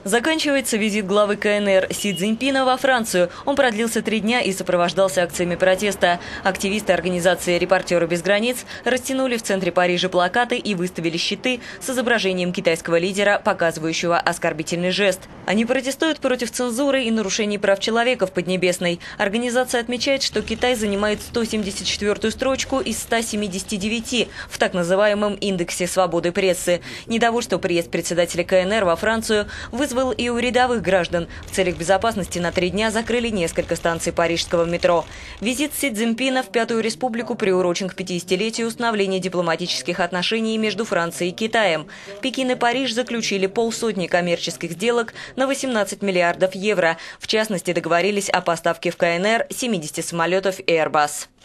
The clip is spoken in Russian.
Заканчивается визит главы КНР Си Цзиньпина во Францию. Он продлился 3 дня и сопровождался акциями протеста. Активисты организации «Репортеры без границ» растянули в центре Парижа плакаты и выставили щиты с изображением китайского лидера, показывающего оскорбительный жест. Они протестуют против цензуры и нарушений прав человека в Поднебесной. Организация отмечает, что Китай занимает 174-ю строчку из 179 в так называемом индексе свободы прессы. Недовольство приезд председателя КНР во Францию вызвал и у рядовых граждан. В целях безопасности на 3 дня закрыли несколько станций парижского метро. Визит Си Цзиньпина в Пятую Республику приурочен к 50-летию установления дипломатических отношений между Францией и Китаем. Пекин и Париж заключили 50 коммерческих сделок на 18 миллиардов евро. В частности, договорились о поставке в КНР 70 самолетов Airbus.